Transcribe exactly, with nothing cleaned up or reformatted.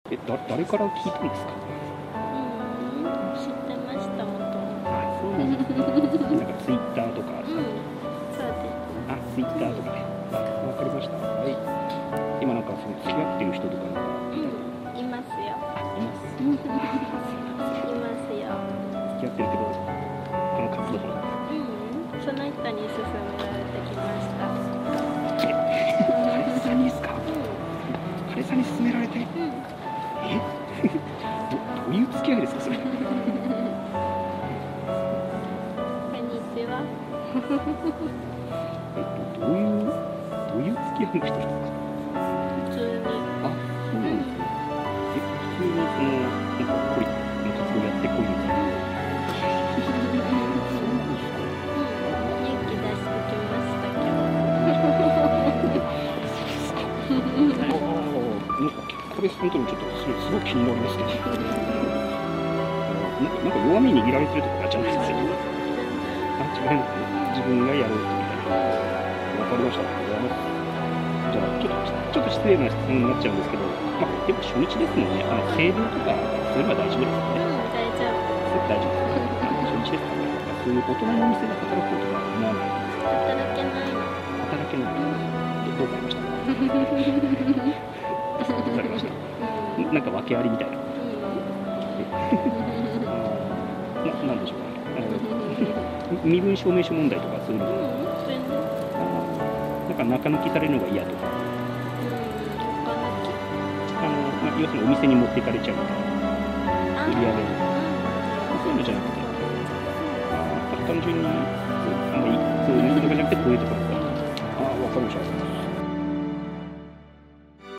え、だ、誰から聞いたんですか？ うん、知ってました、元。 あ、そうなんですね。なんかツイッターとか。 うん、そうです。 あ、ツイッターとかね。あ、わかりました。はい。今なんかその付き合ってる人とかなんか。 うん、いますよ。 あ、います。 いますよ。 付き合ってるけど、この活動も。 うん、その人に勧められてきました。 彼氏さんにですか？ うん。 彼氏さんに勧められて。 うん。 え？ど、どういう付き合いですかそれ？ こんにちは。 え、どういう、どういう付き合いの人ですか？ 普通に。 あ、そうなんですね。え、普通にその、なんか恋の活動やってこいみたいな。そうなんですか？ うん、勇気出してきました、今そうですか。ああ、なんか彼氏さんとのちょっとそれすごい気になりますけど。な、なんか弱み握られてるとかじゃないですよね。あ、違うのかな。自分がやろうとみたいな。わかりました。ありがとうございます。じゃあ、ちょっと、ちょっと失礼な質問になっちゃうんですけど、まあ、でも初日ですもんね。あの、制度とか、そういうのは大丈夫ですかね。 うん、大丈夫。 それ大丈夫ですか？あ、初日ですからね。そういう大人のお店で働こうとか思わないですか？ 働けないの。 働けない。で、どうされましたか？どうされました？なんか訳ありみたいな。な、なんでしょうかね。あの身分証明書問題とかそういうの。 うん、全然。 なんか中抜きされるのが嫌とか。あの、まあ、要するにお店に持っていかれちゃうみたいな。売り上げの。そういうのじゃなくて。あ、単純に、あの、そういうのとかじゃなくて、こういうところが。あ、わかりました。